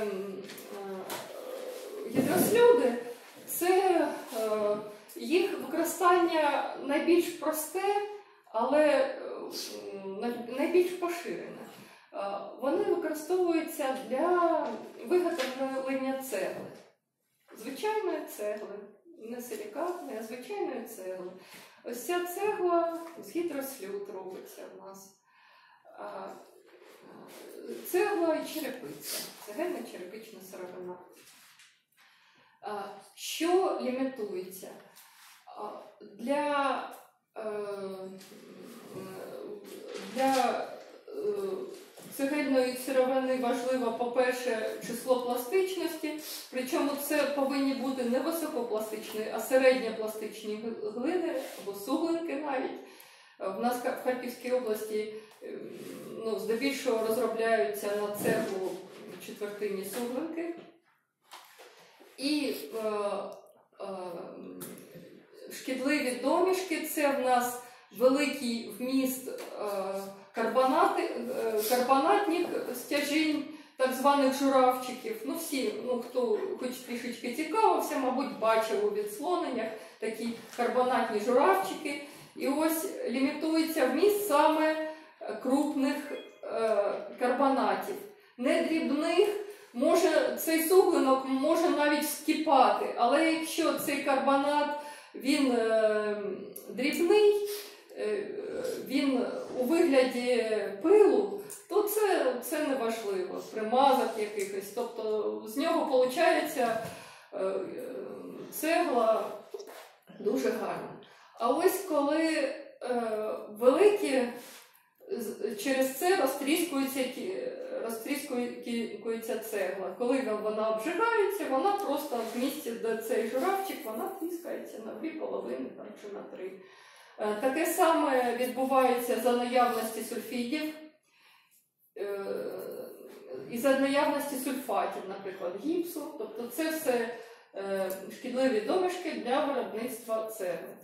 A: гідрослюди, це їх використання найбільш просте, але найбільш поширене. Вони використовуються для виготовлення цегли. Звичайної цегли, не силікатної, а звичайної цегли. Ось ця цегла з гідрослюд робиться в нас. Цегла і черепиця, цегельна черепична сировина. Що лімітується? Для, для цегельної сировини важливо, по-перше, число пластичності, причому це повинні бути не високопластичні, а середньопластичні глини або суглинки навіть. В нас в Харківській області ну, здебільшого розробляються на цеглу четвертинні суглинки. І е, е, шкідливі домішки – це в нас великий вміст е, карбонати, е, карбонатних стяжінь, так званих журавчиків. Ну, всі, ну, хто хоч трішечки цікавився, мабуть, бачив у відслоненнях такі карбонатні журавчики. І ось лімітується вміст саме крупних е, карбонатів. Не дрібних, може, цей суглинок може навіть вскипати, але якщо цей карбонат, він е, дрібний, е, він у вигляді пилу, то це, це не важливо, примазок якихось. Тобто з нього виходить е, цегла дуже гарна. А ось коли е, великі, через це розтріскується, розтріскується цегла. Коли вона обжигається, вона просто в місці, де цей журавчик, вона тріскається на дві половини там, чи на три. Е, таке саме відбувається за наявності сульфідів. із-за наявності сульфатів, наприклад, гіпсу. Тобто це все шкідливі домішки для виробництва цегли.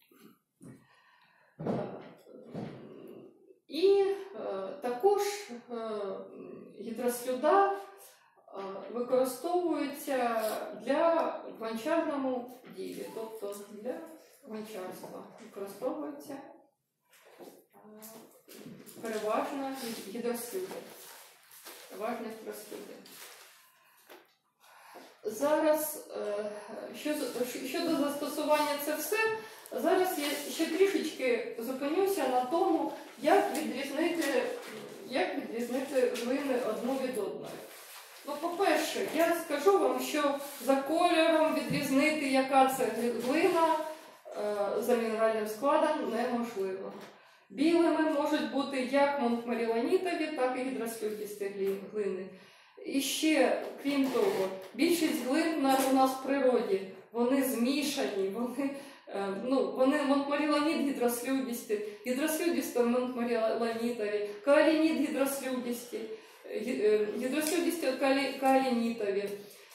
A: І також гідрослюда використовується для гончарному ділі, тобто для гончарства використовується переважно гідрослюди. Переважно гідрослюди. Зараз, щодо застосування це все, зараз я ще трішечки зупинюся на тому, як відрізнити, як відрізнити глини одну від одної. Ну, по-перше, я скажу вам, що за кольором відрізнити, яка це глина, за мінеральним складом неможливо. Білими можуть бути як монтморілонітові, так і гідрослюдісті глини. І ще, крім того, більшість глин у нас в природі, вони змішані, вони, ну, вони монтморілоніт гідрослюдісті, гідрослюдісто монтморілонітові, каолініт гідрослюдісті, гідрослюдісті каолінітові.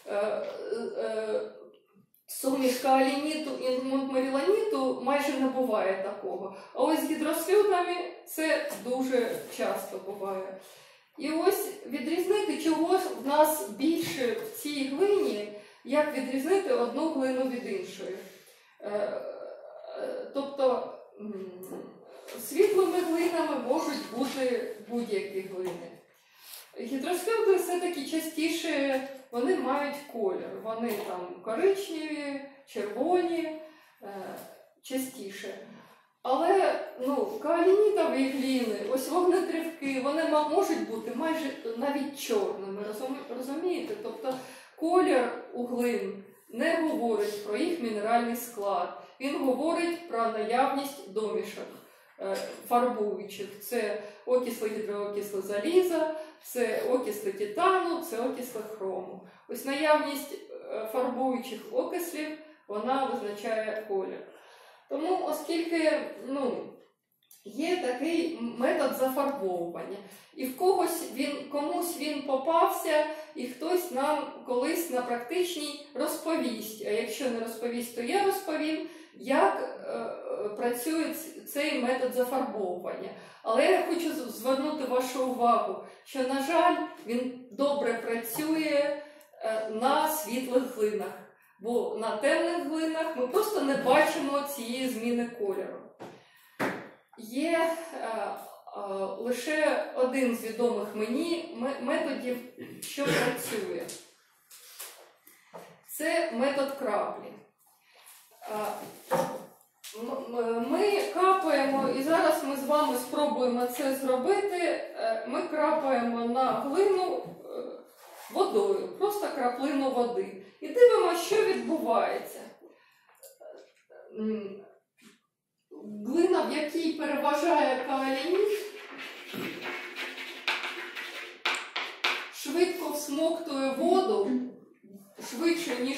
A: Суміш каолініту і монтморілоніту майже не буває такого. А ось з гідрослюдами це дуже часто буває. І ось відрізнити, чого в нас більше в цій глині, як відрізнити одну глину від іншої. Тобто світлими глинами можуть бути будь-які глини. Гідрослюди все-таки частіше, вони мають колір. Вони там коричневі, червоні, частіше. Але ну, каолінітові глини, ось вогнетривки, вони можуть бути майже навіть чорними, розумієте? Тобто колір у глин не говорить про їх мінеральний склад. Він говорить про наявність домішок фарбуючих. Це окисли гідроокисли заліза, це окисли титану, це окисли хрому. Ось наявність фарбуючих окислів, вона визначає колір. Тому, оскільки ну, є такий метод зафарбовування, і в когось він, комусь він попався, і хтось нам колись на практичній розповість. А якщо не розповість, то я розповім, як е, працює цей метод зафарбовування. Але я хочу звернути вашу увагу, що, на жаль, він добре працює е, на світлих глинах. Бо на темних глинах ми просто не бачимо цієї зміни кольору. Є е, е, лише один з відомих мені методів, що працює. Це метод краплі. Е, ми капаємо, і зараз ми з вами спробуємо це зробити, е, ми крапаємо на глину е, водою, просто краплину води. І дивимося, що відбувається. Глина, в якій переважає каолініт, швидко всмоктує воду, швидше, ніж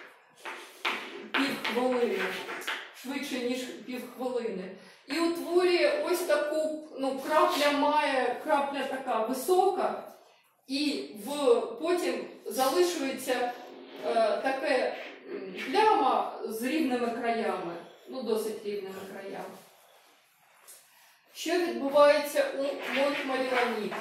A: півхвилини. Швидше, ніж півхвилини. І утворює ось таку, ну, крапля має, крапля така висока, і в, потім залишується е, таке пляма з рівними краями, ну досить рівними краями. Що відбувається у монтморілоніт?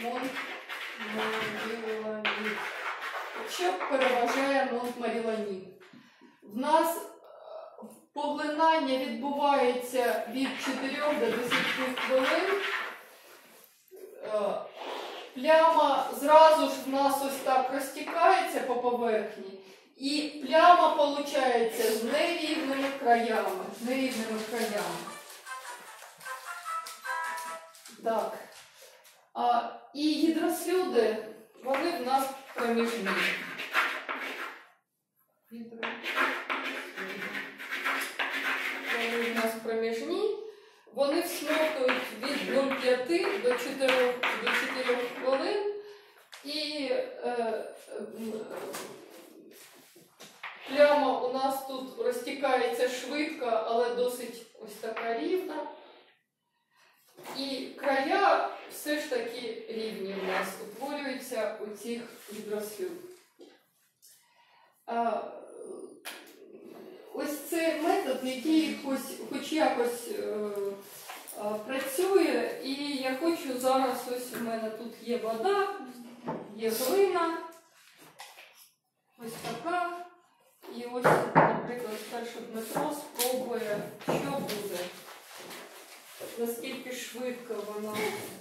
A: Монтморілоніт. Що переважає монтморілоніт? В нас поглинання відбувається від чотирьох до десяти хвилин. Пляма зразу ж в нас ось так розтікається по поверхні, і пляма виходить з нерівними краями. З нерівними краями. Так. А, і гідрослюди, вони в нас проміжні. Вони в нас проміжні. Вони всмоктують від нуль цілих п'ять до чотирьох хвилин, і е, пляма у нас тут розтікається швидко, але досить ось така рівна. І края все ж таки рівні у нас утворюються у цих гідрослюд. Ось це метод, який хоч, хоч якось е, е, працює, і я хочу зараз, ось у мене тут є вода, є глина, ось така, і ось, наприклад, перше Дмитро спробує, що буде, наскільки швидко вона.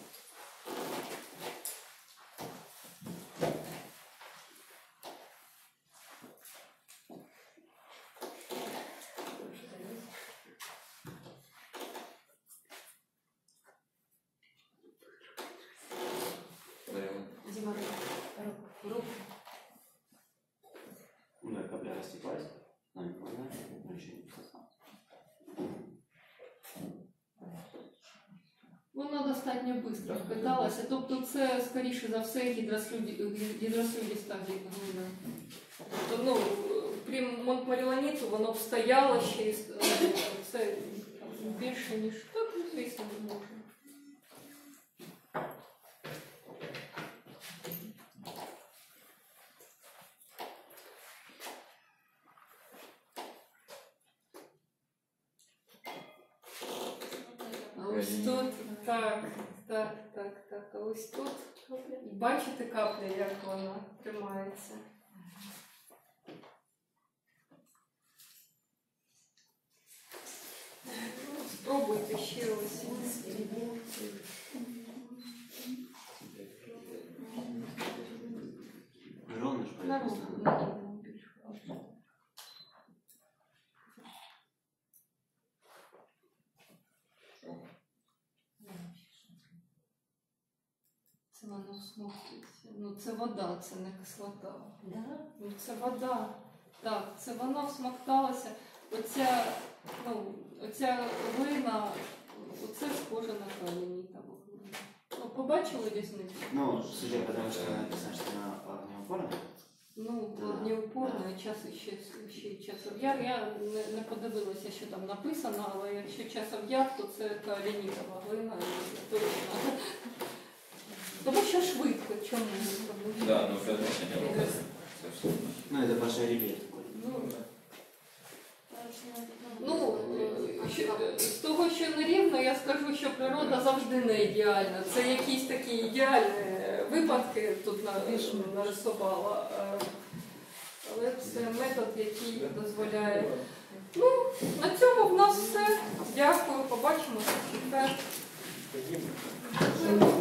B: Ну, капля растеклась, но не понимаешь, но еще не присосалась.
A: Вона достатньо швидко впиталася, тобто це, скоріше за все, гідросоліста глина. Тобто, ну, крім Монтмарілоніту, воно б стояло ще, і це більше, ніж так, звісно, не може. Ось тут, так, так, так, так, а ось тут, бачите капля, як вона тримається? Ну, спробуйте ще ось.
B: Ровно ж
A: На
B: поэтому.
A: руку, на руку більше. Це воно смоктується. Ну це вода, це не кислота.
C: Да?
A: Ну це вода. Так, це воно всмокталося. Оця, ну, оця глина, оце схоже на калінітову глину. Ну, побачили різницю?
B: Ну, судя по тому, что написано, что она огнеупорная.
A: Ну, вогнеупорна, час ще, ще часов яр. Я не, не подивилася, що там написано, але якщо часов яр, то це калінітова глина, і точно. Тому що швидко, чому? Тому що-
D: Да, ну конечно, не было.
B: Ну, это большой ребят такой.
A: Ну, ну, що- з того, що нерівно, я скажу, що природа завжди не ідеальна. Це якісь такі ідеальні випадки тут на- нарисувала. Е, Але це метод, який дозволяє. Ну, на цьому в нас все. Дякую, побачимося в четвер.